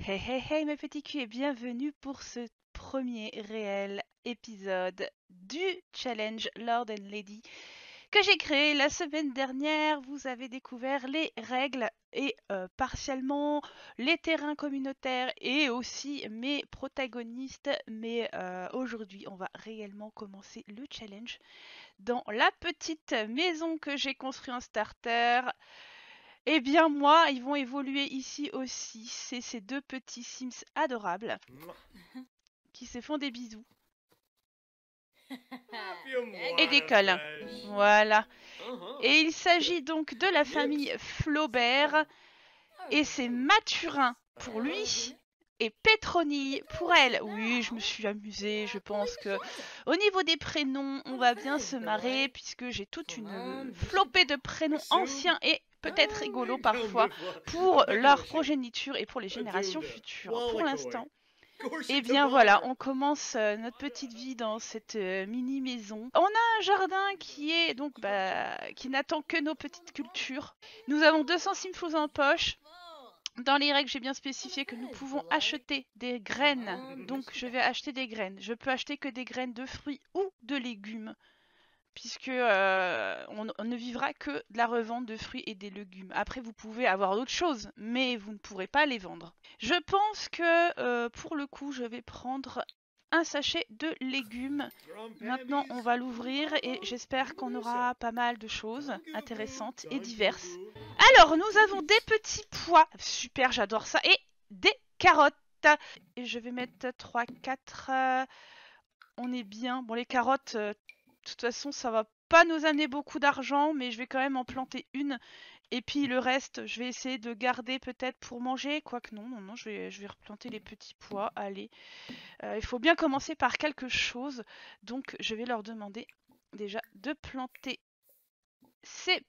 Hey hey hey mes petits culs et bienvenue pour ce premier réel épisode du challenge Lord and Lady que j'ai créé la semaine dernière. Vous avez découvert les règles et partiellement les terrains communautaires et aussi mes protagonistes. Mais aujourd'hui on va réellement commencer le challenge dans la petite maison que j'ai construite en starter. Eh bien moi, ils vont évoluer ici aussi. C'est ces deux petits Sims adorables qui se font des bisous et des câlins. Voilà. Et il s'agit donc de la famille Flaubert. Et c'est Mathurin pour lui et Pétronille pour elle. Oui, je me suis amusée. Je pense que au niveau des prénoms, on va bien se marrer puisque j'ai toute une flopée de prénoms anciens et peut-être rigolos parfois pour leur progéniture et pour les générations futures. Pour l'instant, eh bien voilà, on commence notre petite vie dans cette mini maison. On a un jardin qui est donc qui n'attend que nos petites cultures. Nous avons 200 simfous en poche. Dans les règles, j'ai bien spécifié que nous pouvons acheter des graines. Donc, je vais acheter des graines. Je peux acheter que des graines de fruits ou de légumes. Puisque on ne vivra que de la revente de fruits et des légumes. Après, vous pouvez avoir d'autres choses, mais vous ne pourrez pas les vendre. Je pense que pour le coup, je vais prendre un sachet de légumes. Maintenant, on va l'ouvrir et j'espère qu'on aura pas mal de choses intéressantes et diverses. Alors, nous avons des petits pois. Super, j'adore ça. Et des carottes. Et je vais mettre 3, 4. On est bien. Bon, les carottes, de toute façon, ça va pas nous amener beaucoup d'argent, mais je vais quand même en planter une. Et puis le reste, je vais essayer de garder peut-être pour manger. Quoique non, je vais replanter les petits pois. Allez. Il faut bien commencer par quelque chose. Donc, je vais leur demander déjà de planter ces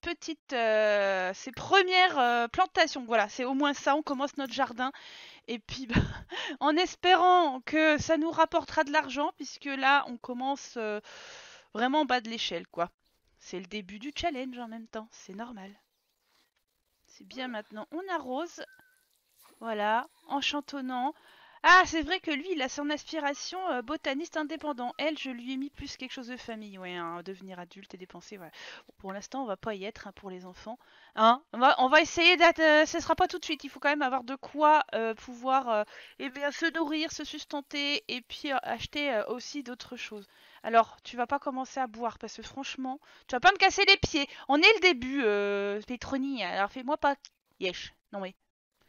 premières plantations. Voilà, c'est au moins ça, on commence notre jardin. Et puis, en espérant que ça nous rapportera de l'argent, puisque là, on commence vraiment en bas de l'échelle, quoi. C'est le début du challenge en même temps, c'est normal. C'est bien maintenant, on arrose. Voilà, en chantonnant. Ah, c'est vrai que lui, il a son aspiration botaniste indépendant. Elle, je lui ai mis plus quelque chose de famille, ouais, hein, devenir adulte et dépenser, voilà. Bon, pour l'instant, on va pas y être hein, pour les enfants. Hein, on va essayer d'être... ce sera pas tout de suite, il faut quand même avoir de quoi pouvoir eh bien, se nourrir, se sustenter et puis acheter aussi d'autres choses. Alors, tu vas pas commencer à boire parce que franchement, tu vas pas me casser les pieds. On est le début, Pétronie, alors fais-moi pas... Yesh, non mais...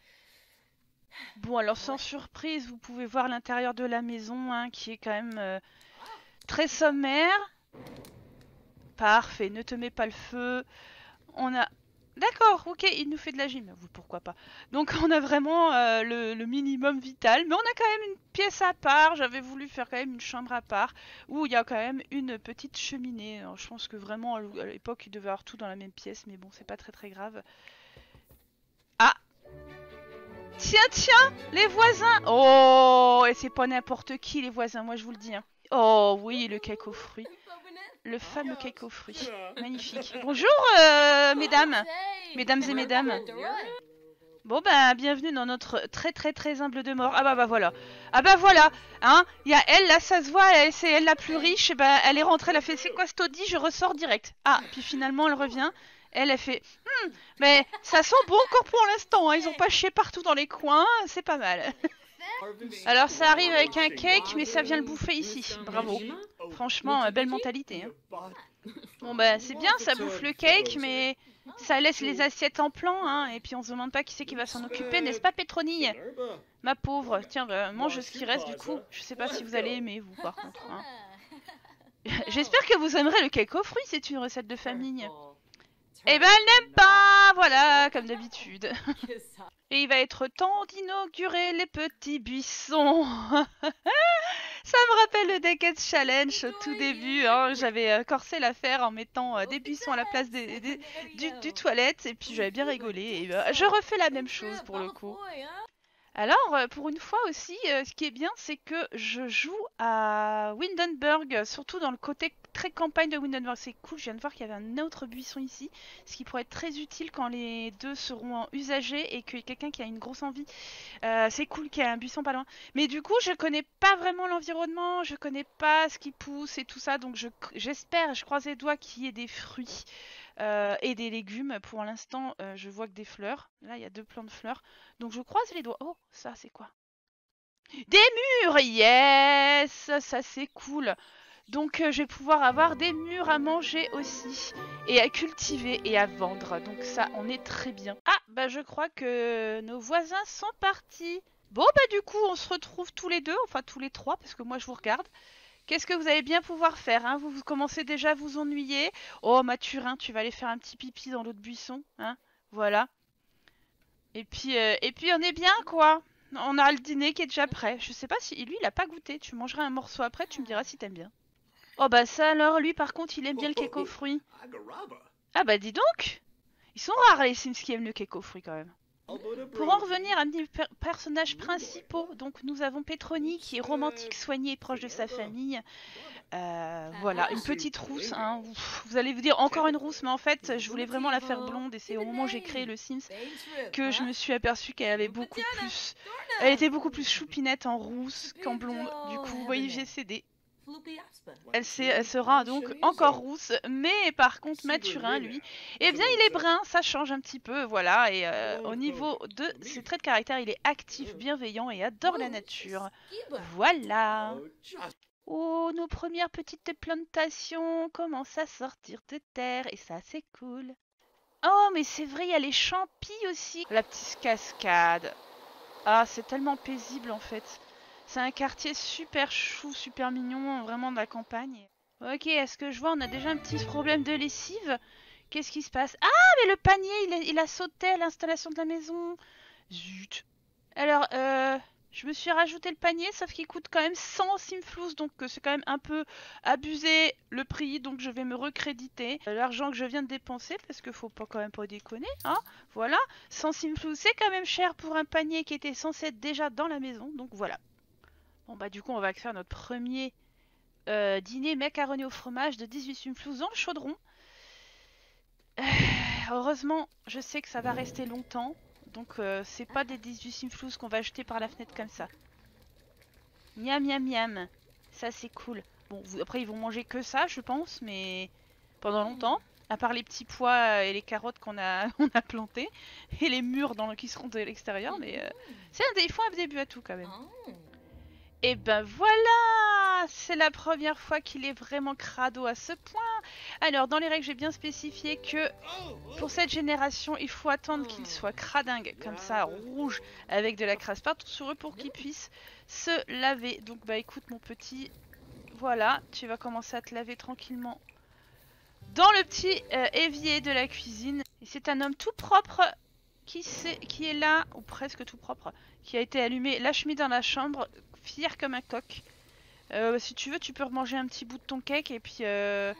Bon, alors sans surprise, vous pouvez voir l'intérieur de la maison hein, qui est quand même très sommaire. Parfait, ne te mets pas le feu. On a... D'accord, ok, il nous fait de la gym. Vous, pourquoi pas. Donc on a vraiment le minimum vital. Mais on a quand même une pièce à part. J'avais voulu faire quand même une chambre à part. Où il y a quand même une petite cheminée. Alors, je pense que vraiment à l'époque il devait avoir tout dans la même pièce. Mais bon, c'est pas très très grave. Ah, tiens, les voisins. Oh, et c'est pas n'importe qui les voisins, moi je vous le dis. Hein. Oh oui, le cake aux fruits. Le fameux cake aux fruits. Magnifique. Bonjour, mesdames. Mesdames et mesdames. Bon ben, bienvenue dans notre très très très humble demeure. Ah bah voilà. Ah bah voilà. Hein, il y a elle, là ça se voit, c'est elle la plus riche. Bah, elle est rentrée, elle a fait c'est quoi ce taudis, je ressors direct. Ah, puis finalement elle revient. Elle fait mais ça sent bon encore pour l'instant, hein. Ils ont pas chié partout dans les coins, c'est pas mal. Alors ça arrive avec un cake, mais ça vient le bouffer ici. Bravo. Franchement, belle mentalité. Hein. Bon bah c'est bien, ça bouffe le cake, mais ça laisse les assiettes en plan, hein. Et puis on se demande pas qui c'est qui va s'en occuper, n'est-ce pas Pétronille? Ma pauvre, tiens, mange ce qui reste du coup. Je sais pas si vous allez aimer, vous par contre. Hein. J'espère que vous aimerez le cake aux fruits, c'est une recette de famille. Eh ben elle n'aime pas, voilà, comme d'habitude. Et il va être temps d'inaugurer les petits buissons. Ça me rappelle le Decades Challenge au tout début. Hein. J'avais corsé l'affaire en mettant des buissons à la place du toilette. Et puis j'avais bien rigolé. Et, je refais la même chose pour le coup. Alors, pour une fois aussi, ce qui est bien, c'est que je joue à Windenburg, surtout dans le côté très campagne de Windenburg. C'est cool, je viens de voir qu'il y avait un autre buisson ici, ce qui pourrait être très utile quand les deux seront usagés et qu'il y a quelqu'un qui a une grosse envie. C'est cool qu'il y ait un buisson pas loin. Mais du coup, je connais pas vraiment l'environnement, je connais pas ce qui pousse et tout ça, donc j'espère, je croise les doigts qu'il y ait des fruits et des légumes. Pour l'instant, je vois que des fleurs. Là, il y a 2 plants de fleurs, donc je croise les doigts. Oh, ça c'est quoi? Des murs, yes, ça c'est cool. Donc je vais pouvoir avoir des murs à manger aussi et à cultiver et à vendre. Donc ça, on est très bien. Ah, bah je crois que nos voisins sont partis. Bon, bah du coup, on se retrouve tous les deux, enfin tous les trois, parce que moi je vous regarde. Qu'est-ce que vous allez bien pouvoir faire, hein? Vous commencez déjà à vous ennuyer. Oh, Mathurin, tu vas aller faire un petit pipi dans l'autre buisson, hein? Voilà. Et puis on est bien, quoi. On a le dîner qui est déjà prêt. Je sais pas si lui, il a pas goûté. Tu mangeras un morceau après, tu me diras si t'aimes bien. Oh bah ça alors, lui par contre, il aime bien le cake aux fruits. Ah bah dis donc! Ils sont rares les Sims qui aiment le cake aux fruits quand même. Pour en revenir à nos personnages principaux, donc nous avons Petroni qui est romantique, soigné et proche de sa famille. Voilà, une petite rousse. Hein. Vous allez vous dire encore une rousse, mais en fait, je voulais vraiment la faire blonde et c'est au moment où j'ai créé le Sims que je me suis aperçue qu'elle avait beaucoup plus. Elle était beaucoup plus choupinette en rousse qu'en blonde. Du coup, vous voyez, j'ai cédé. Elle sera donc encore rousse, mais par contre Mathurin, lui, eh bien il est brun, ça change un petit peu, voilà, et au niveau de ses traits de caractère, il est actif, bienveillant et adore la nature. Voilà. Oh, nos premières petites plantations commencent à sortir de terre, et ça c'est cool. Oh, mais c'est vrai, il y a les champis aussi. La petite cascade. Ah, c'est tellement paisible en fait. C'est un quartier super chou, super mignon, vraiment de la campagne. Ok, est-ce que je vois, on a déjà un petit problème de lessive. Qu'est-ce qui se passe? Ah, mais le panier, il a sauté à l'installation de la maison. Zut. Alors, je me suis rajouté le panier, sauf qu'il coûte quand même 100 simflous, donc c'est quand même un peu abusé le prix, donc je vais me recréditer l'argent que je viens de dépenser, parce qu'il faut pas quand même pas déconner, hein. Voilà, 100 simflous, c'est quand même cher pour un panier qui était censé être déjà dans la maison, donc voilà. Bon bah du coup on va faire notre premier dîner macaroni au fromage de 18 simflous dans le chaudron. Heureusement, je sais que ça va rester longtemps. Donc c'est pas des 18 simflous qu'on va jeter par la fenêtre comme ça. Miam miam miam. Ça c'est cool. Bon, après ils vont manger que ça je pense, mais pendant longtemps. À part les petits pois et les carottes qu'on a, on a plantés. Et les murs qui seront de l'extérieur. Mais il faut un début à tout quand même. Et ben voilà! C'est la première fois qu'il est vraiment crado à ce point. Alors, dans les règles, j'ai bien spécifié que pour cette génération, il faut attendre qu'il soit cradingue, comme ça, rouge, avec de la crasse partout sur eux pour qu'ils puissent se laver. Donc, bah écoute, mon petit, voilà, tu vas commencer à te laver tranquillement dans le petit évier de la cuisine. Et c'est un homme tout propre qui est là, ou presque tout propre, qui a été allumé la chemise dans la chambre, fier comme un coq. Si tu veux, tu peux remanger un petit bout de ton cake et puis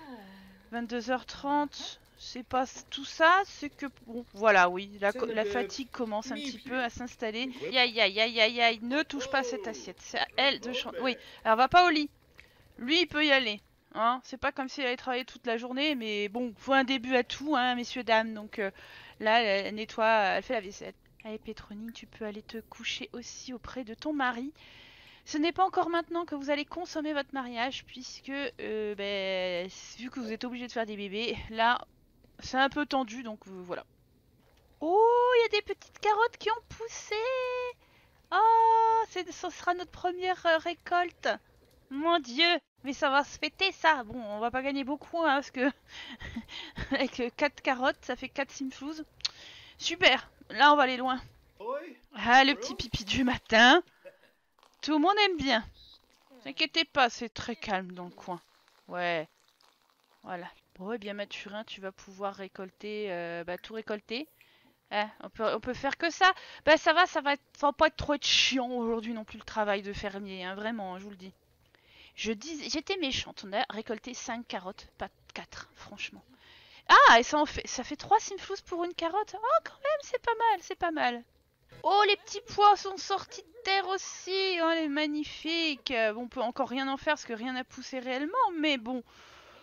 22h30, c'est pas tout ça, c'est que bon, voilà, oui, la fatigue commence un petit peu à s'installer. Aïe aïe aïe aïe aïe, ne touche pas cette assiette, c'est à elle de changer. Oui, alors va pas au lit, lui il peut y aller. Hein, c'est pas comme si elle allait travailler toute la journée, mais bon, faut un début à tout, hein, messieurs, dames. Donc là, elle nettoie, elle fait la vaisselle. Allez, Pétronille, tu peux aller te coucher aussi auprès de ton mari. Ce n'est pas encore maintenant que vous allez consommer votre mariage, puisque vu que vous êtes obligé de faire des bébés, là, c'est un peu tendu, donc voilà. Oh, il y a des petites carottes qui ont poussé. Oh, ce sera notre première récolte. Mon Dieu, mais ça va se fêter ça. Bon, on va pas gagner beaucoup, hein, parce que avec 4 carottes, ça fait 4 simflous. Super, là on va aller loin. Ah, le petit pipi du matin. Tout le monde aime bien. T'inquiétez pas, c'est très calme dans le coin. Ouais, voilà. Bon, eh bien Mathurin, tu vas pouvoir récolter, tout récolter. Hein, on peut faire que ça. Bah ça va pas être trop chiant aujourd'hui non plus le travail de fermier, hein, vraiment, je vous le dis. J'étais méchante, on a récolté 5 carottes, pas 4, franchement. Ah, et ça fait 3 simflous pour une carotte. Oh, quand même, c'est pas mal, c'est pas mal. Oh, les petits pois sont sortis de terre aussi. Oh, les magnifiques. Bon, on peut encore rien en faire parce que rien n'a poussé réellement, mais bon.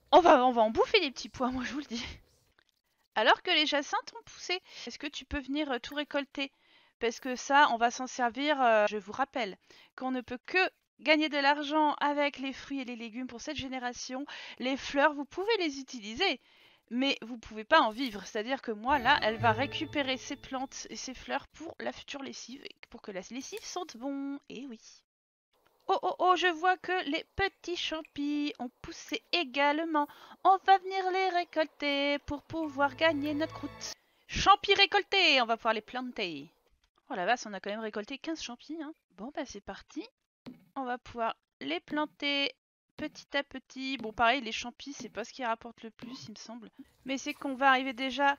On va en bouffer des petits pois, moi je vous le dis. Alors que les jacinthes ont poussé, est-ce que tu peux venir tout récolter? Parce que ça, on va s'en servir, je vous rappelle, qu'on ne peut que gagner de l'argent avec les fruits et les légumes pour cette génération. Les fleurs, vous pouvez les utiliser, mais vous pouvez pas en vivre. C'est-à-dire que moi, là, elle va récupérer ses plantes et ses fleurs pour la future lessive, pour que la lessive sente bon. Et oui. Oh oh oh, je vois que les petits champis ont poussé également. On va venir les récolter pour pouvoir gagner notre croûte. Champis récoltés, on va pouvoir les planter. Oh la vache, on a quand même récolté 15 champis. Hein. Bon bah c'est parti. On va pouvoir les planter petit à petit. Bon pareil, les champis, c'est pas ce qui rapporte le plus, il me semble. Mais c'est qu'on va arriver déjà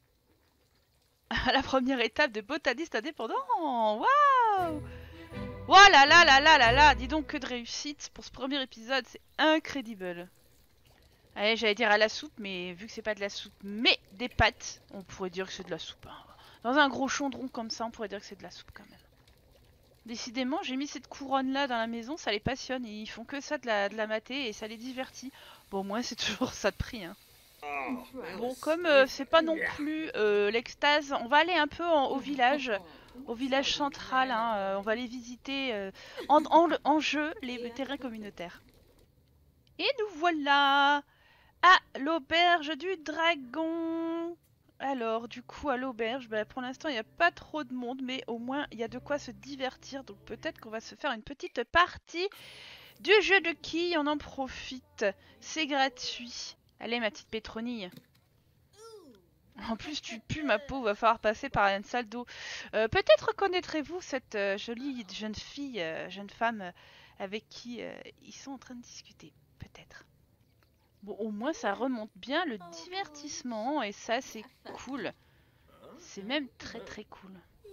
à la première étape de botaniste indépendant. Waouh! Oh là là là là là là, dis donc que de réussite pour ce premier épisode, c'est incroyable. Allez, j'allais dire à la soupe, mais vu que c'est pas de la soupe, mais des pâtes, on pourrait dire que c'est de la soupe. Hein. Dans un gros chaudron comme ça, on pourrait dire que c'est de la soupe quand même. Décidément, j'ai mis cette couronne là dans la maison, ça les passionne, ils font que ça de la mater et ça les divertit. Bon, moi c'est toujours ça de prix. Hein. Bon, comme c'est pas non plus l'extase, on va aller un peu au village central. Hein, on va aller visiter en jeu les terrains communautaires. Et nous voilà à l'auberge du dragon. Alors, du coup, à l'auberge, bah, pour l'instant, il n'y a pas trop de monde, mais au moins, il y a de quoi se divertir. Donc, peut-être qu'on va se faire une petite partie du jeu de quilles. On en profite. C'est gratuit. Allez, ma petite Pétronille. En plus, tu pues, ma peau, va falloir passer par une salle d'eau. Peut-être reconnaîtrez-vous cette jolie jeune fille, jeune femme avec qui ils sont en train de discuter. Peut-être. Bon, au moins, ça remonte bien le divertissement et ça, c'est cool. C'est même très très cool.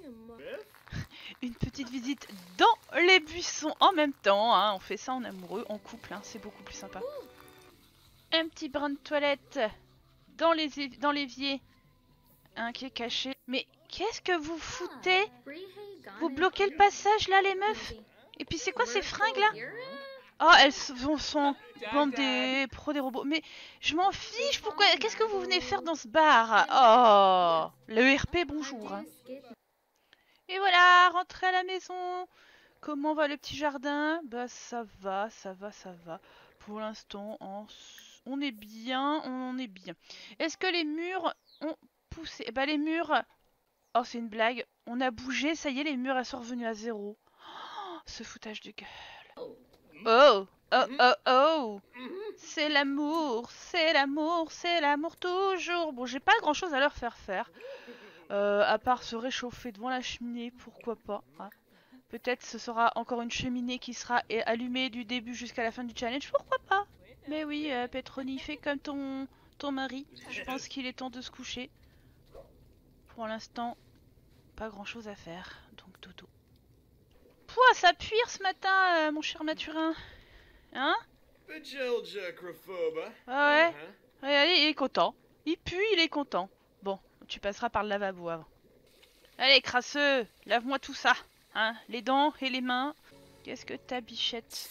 Une petite visite dans les buissons en même temps. Hein. On fait ça en amoureux, en couple. Hein. C'est beaucoup plus sympa. Un petit brin de toilette dans l'évier. Un qui est caché. Mais qu'est-ce que vous foutez? Vous bloquez le passage là, les meufs? Et puis c'est quoi ces fringues là? Oh, elles sont bande des pros des robots. Mais je m'en fiche, pourquoi? Qu'est-ce que vous venez faire dans ce bar? Oh, le RP, bonjour. Hein. Et voilà, rentrez à la maison. Comment va le petit jardin? Bah ça va, ça va, ça va. Pour l'instant, on est bien, on est bien. Est-ce que les murs ont poussé? Bah les murs... Oh, c'est une blague. On a bougé, ça y est, les murs elles sont revenus à zéro. Oh, ce foutage de gueule. Oh, oh, oh, oh. C'est l'amour, c'est l'amour, c'est l'amour toujours. Bon, j'ai pas grand chose à leur faire faire. À part se réchauffer devant la cheminée, pourquoi pas. Hein. Peut-être ce sera encore une cheminée qui sera allumée du début jusqu'à la fin du challenge, pourquoi pas. Mais oui, Petroni, fais comme ton mari. Je pense qu'il est temps de se coucher. Pour l'instant, pas grand chose à faire, donc dodo. Pouah, ça puire ce matin, mon cher Mathurin. Hein? Ah ouais. Ouais, allez, il est content. Il pue, il est content. Bon, tu passeras par le lavabo avant. Allez, crasseux, lave-moi tout ça. Hein, les dents et les mains. Qu'est-ce que t'as, bichette?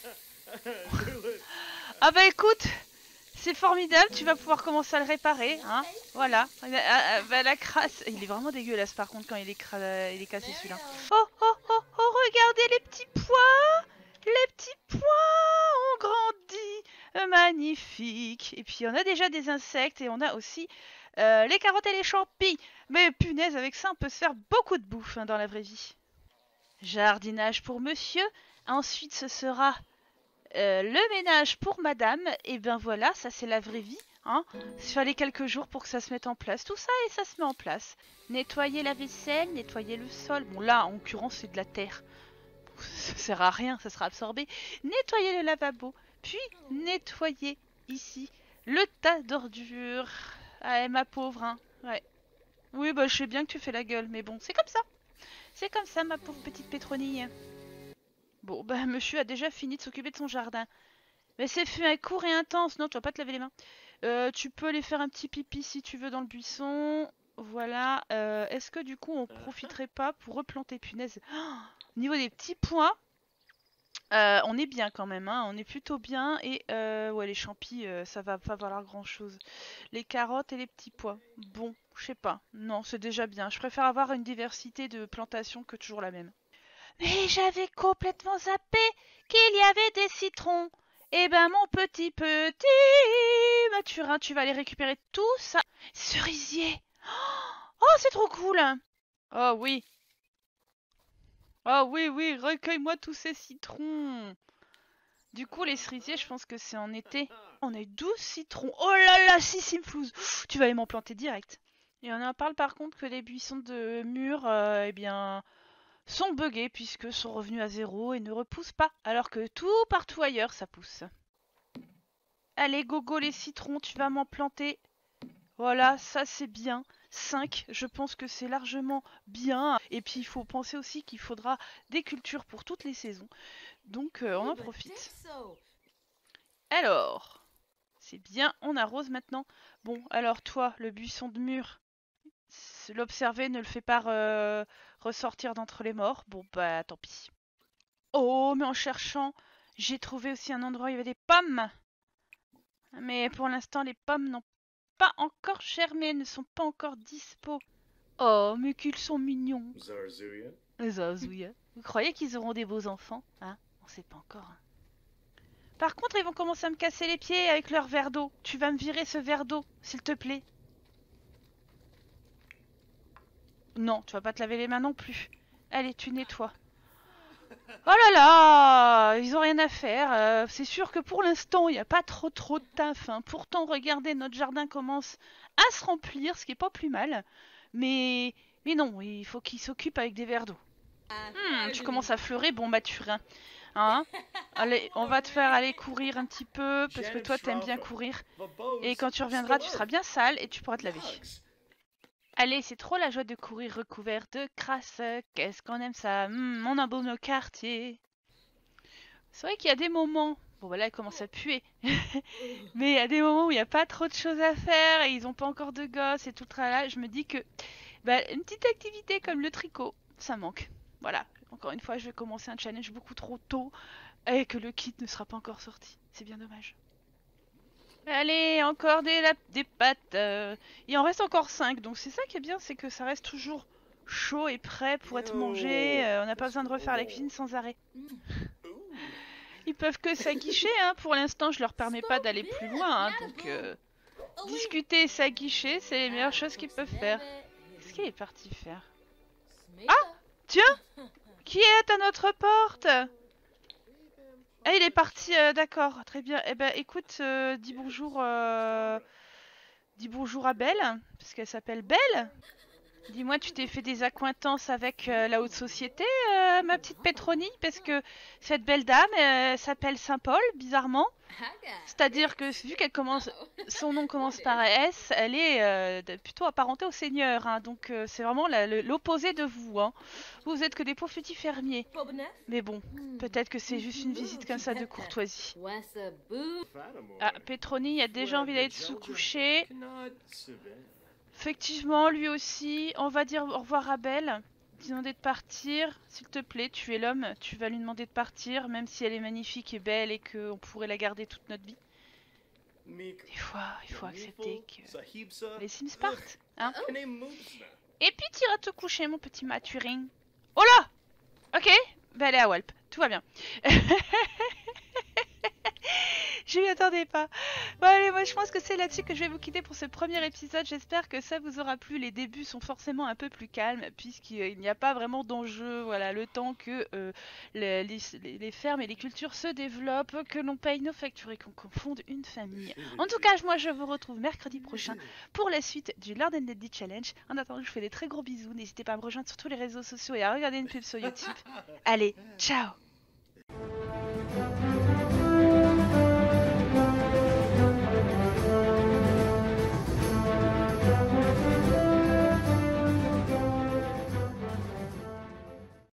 Ah bah écoute, c'est formidable, tu vas pouvoir commencer à le réparer. Hein, voilà. Bah, la crasse... Il est vraiment dégueulasse par contre quand il est cassé celui-là. Oh, oh, oh, oh, regardez les petits pois! Les petits pois ont grandi, magnifique. Et puis on a déjà des insectes et on a aussi les carottes et les champis. Mais punaise, avec ça on peut se faire beaucoup de bouffe hein, dans la vraie vie. Jardinage pour monsieur. Ensuite ce sera le ménage pour madame. Et ben voilà, ça c'est la vraie vie. Hein. Il fallait quelques jours pour que ça se mette en place. Tout ça et ça se met en place. Nettoyer la vaisselle, nettoyer le sol. Bon là en l'occurrence c'est de la terre. Ça sert à rien, ça sera absorbé. Nettoyer le lavabo, puis nettoyer ici le tas d'ordures. Ah, ma pauvre, hein. Ouais. Oui, bah je sais bien que tu fais la gueule, mais bon, c'est comme ça. C'est comme ça, ma pauvre petite Pétronille. Bon, bah monsieur a déjà fini de s'occuper de son jardin. Mais c'est fait court et intense, non, tu vas pas te laver les mains. Tu peux aller faire un petit pipi si tu veux dans le buisson. Voilà. Est-ce que du coup on profiterait pas pour replanter, punaise? Au niveau des petits pois, On est bien quand même, hein. On est plutôt bien. Et ouais, les champis, ça va pas valoir grand chose. Les carottes et les petits pois. Bon, je sais pas. Non, c'est déjà bien. Je préfère avoir une diversité de plantations que toujours la même. Mais j'avais complètement zappé qu'il y avait des citrons. Eh ben mon petit Mathurin, tu vas aller récupérer tout ça. Cerisier. Oh, c'est trop cool. Oh oui. Oh oui, oui, recueille-moi tous ces citrons. Du coup, les cerisiers, je pense que c'est en été. On a 12 citrons. Oh là là, Sissimflouz. Tu vas aller m'en planter direct. Et on en parle par contre que les buissons de mûres, eh bien, sont buggés puisque sont revenus à zéro et ne repoussent pas. Alors que tout partout ailleurs, ça pousse. Allez, gogo les citrons, tu vas m'en planter. Voilà, ça c'est bien. 5, je pense que c'est largement bien. Et puis il faut penser aussi qu'il faudra des cultures pour toutes les saisons. Donc on en profite. Alors, c'est bien, on arrose maintenant. Bon, alors toi, le buisson de mûre, l'observer ne le fait pas ressortir d'entre les morts. Bon, bah tant pis. Oh, mais en cherchant, j'ai trouvé aussi un endroit où il y avait des pommes. Mais pour l'instant, les pommes n'ont pas encore germé, ne sont pas encore dispo. Oh, mais qu'ils sont mignons. Zarzouya. Vous croyez qu'ils auront des beaux enfants? Hein? On sait pas encore. Hein. Par contre, ils vont commencer à me casser les pieds avec leur verre d'eau. Tu vas me virer ce verre d'eau, s'il te plaît. Non, tu vas pas te laver les mains non plus. Allez, tu nettoies. Oh là là, ils ont rien à faire. C'est sûr que pour l'instant, il n'y a pas trop de taf. Hein. Pourtant, regardez, notre jardin commence à se remplir, ce qui est pas plus mal. Mais non, il faut qu'ils s'occupent avec des verres d'eau. Tu commences à fleurer, bon Mathurin. Hein? Allez, on va te faire aller courir un petit peu, parce que toi, t'aimes bien courir. Et quand tu reviendras, tu seras bien sale et tu pourras te laver. Allez, c'est trop la joie de courir recouvert de crasse. Qu'est-ce qu'on aime ça? On a beau nos quartiers. C'est vrai qu'il y a des moments... Bon, bah là, elle commence à puer. Mais il y a des moments où il n'y a pas trop de choses à faire et ils n'ont pas encore de gosses et tout le tralala. Je me dis que bah, une petite activité comme le tricot, ça manque. Voilà. Encore une fois, je vais commencer un challenge beaucoup trop tôt et que le kit ne sera pas encore sorti. C'est bien dommage. Allez, encore des pâtes. Il en reste encore 5, donc c'est ça qui est bien, c'est que ça reste toujours chaud et prêt pour être mangé. On n'a pas besoin de refaire la cuisine sans arrêt. Ils peuvent que s'aguicher, hein. Pour l'instant, je leur permets pas d'aller plus loin, hein, donc discuter et s'aguicher, c'est les meilleures choses qu'ils peuvent faire. Qu'est-ce qu'il est parti faire? Ah, tiens, qui est à notre porte? Ah, il est parti, d'accord, très bien. Eh ben, écoute, dis bonjour à Belle, parce qu'elle s'appelle Belle. Dis-moi, tu t'es fait des accointances avec la haute société, ma petite Pétronie, parce que cette belle dame s'appelle Saint-Paul, bizarrement. C'est-à-dire que vu qu'elle commence, son nom commence par S, elle est plutôt apparentée au seigneur, hein, donc c'est vraiment l'opposé de vous. Hein. Vous êtes que des pauvres petits fermiers. Mais bon, peut-être que c'est juste une visite comme ça de courtoisie. Ah, Pétronie a déjà envie d'aller se coucher. Effectivement, lui aussi. On va dire au revoir à Belle. Demander de partir. S'il te plaît, tu es l'homme. Tu vas lui demander de partir, même si elle est magnifique et belle et qu'on pourrait la garder toute notre vie. Des fois, il faut accepter que les Sims partent. Hein? Et puis tu iras te coucher, mon petit Mathurin. Oh là! Ok, bah elle est à Walp. Tout va bien. Je m'y attendais pas. Bon allez, moi je pense que c'est là-dessus que je vais vous quitter pour ce premier épisode. J'espère que ça vous aura plu. Les débuts sont forcément un peu plus calmes puisqu'il n'y a pas vraiment d'enjeu. Voilà, le temps que les fermes et les cultures se développent, que l'on paye nos factures et qu'on confonde une famille. En tout cas, moi je vous retrouve mercredi prochain pour la suite du Lord and Lady Challenge. En attendant, je vous fais des très gros bisous. N'hésitez pas à me rejoindre sur tous les réseaux sociaux et à regarder une pub sur YouTube. Allez, ciao!